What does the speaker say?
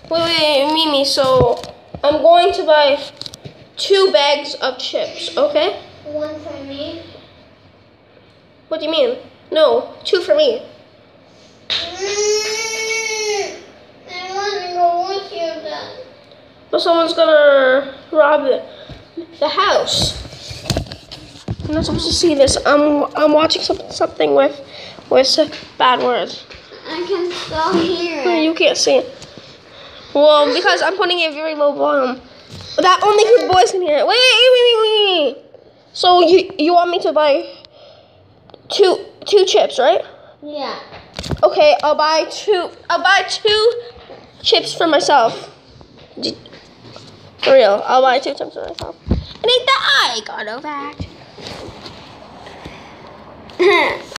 Wait, Mimi. So I'm going to buy 2 bags of chips. Okay. One for me. What do you mean? No, 2 for me. I want to go with you then. But someone's gonna rob the house. I'm not supposed to see this. I'm watching something with bad words. I can still hear it. You can't see it. Well, because I'm putting it very low volume. That only good boys can hear it. Wait. So you want me to buy two chips, right? Yeah. Okay, I'll buy two chips for myself. For real, I'll buy 2 chips for myself. I need the eye got back.